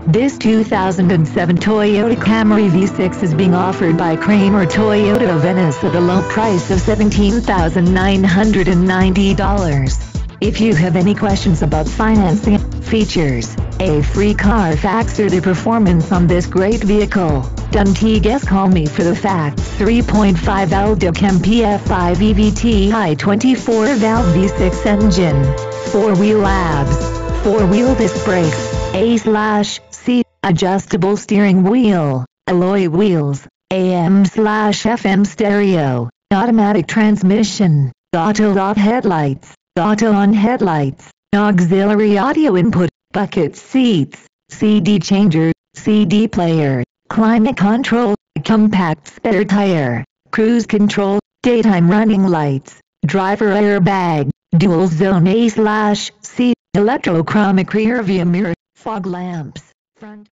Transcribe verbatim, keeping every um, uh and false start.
This two thousand seven Toyota Camry V six is being offered by Kramer Toyota of Venice at a low price of seventeen thousand nine hundred ninety dollars. If you have any questions about financing, features, a free Carfax or the performance on this great vehicle, don't guess call me for the facts. three point five L D C M P F five E V T I twenty-four valve V six engine, four-wheel A B S, four-wheel disc brakes, A slash C, adjustable steering wheel, alloy wheels, A M slash F M stereo, automatic transmission, auto-off headlights, auto-on headlights, auxiliary audio input, bucket seats, C D changer, C D player, climate control, compact spare tire, cruise control, daytime running lights, driver airbag, dual zone A slash C, electrochromic rear view mirror, fog lamps, front